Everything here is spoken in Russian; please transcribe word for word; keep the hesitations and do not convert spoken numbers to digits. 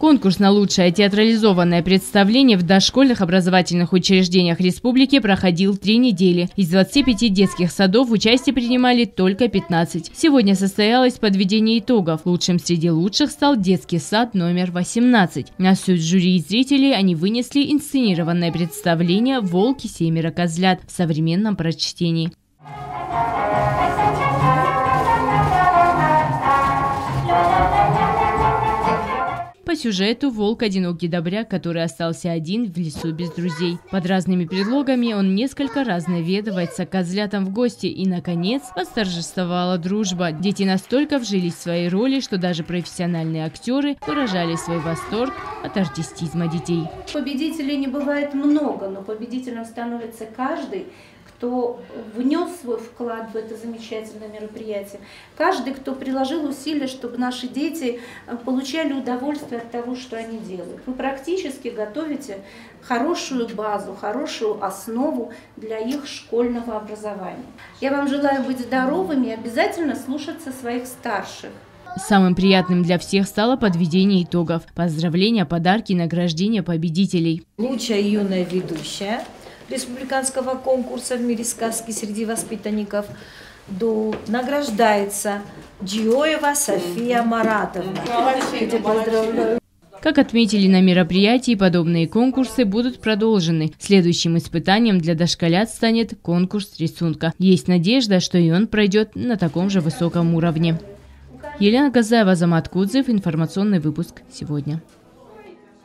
Конкурс на лучшее театрализованное представление в дошкольных образовательных учреждениях республики проходил три недели. Из двадцати пяти детских садов в участии принимали только пятнадцать. Сегодня состоялось подведение итогов. Лучшим среди лучших стал детский сад номер восемнадцать. На суд жюри и зрителей они вынесли инсценированное представление «Волк и семеро козлят» в современном прочтении. По сюжету волк – одинокий добряк, который остался один в лесу без друзей. Под разными предлогами он несколько раз наведывается к козлятам в гости, и, наконец, восторжествовала дружба. Дети настолько вжились в свои роли, что даже профессиональные актеры выражали свой восторг от артистизма детей. Победителей не бывает много, но победителем становится каждый, кто внес свой вклад в это замечательное мероприятие. Каждый, кто приложил усилия, чтобы наши дети получали удовольствие от того, что они делают. Вы практически готовите хорошую базу, хорошую основу для их школьного образования. Я вам желаю быть здоровыми и обязательно слушаться своих старших. Самым приятным для всех стало подведение итогов. Поздравления, подарки и награждение победителей. Лучшая юная ведущая республиканского конкурса в мире сказки среди воспитанников до награждается Джиоева София Маратовна. Как отметили на мероприятии, подобные конкурсы будут продолжены. Следующим испытанием для дошколят станет конкурс рисунка. Есть надежда, что и он пройдет на таком же высоком уровне. Елена Газаева, Азамат Кудзев. Информационный выпуск сегодня.